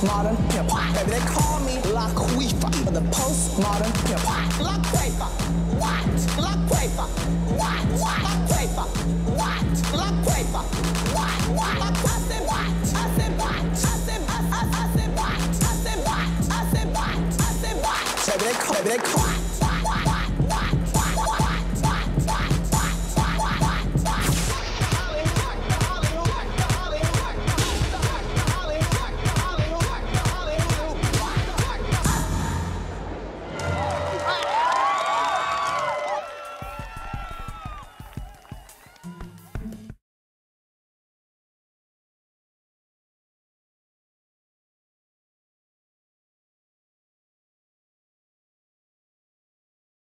postmodern hip hop. Baby, they call me Laquifa, the postmodern hip hop. Laquifa, what? Laquifa, what? Laquifa, what? Laquifa, what? I said what? I said what? I said what? I said what? I said what? I said what? I said what? Baby, they call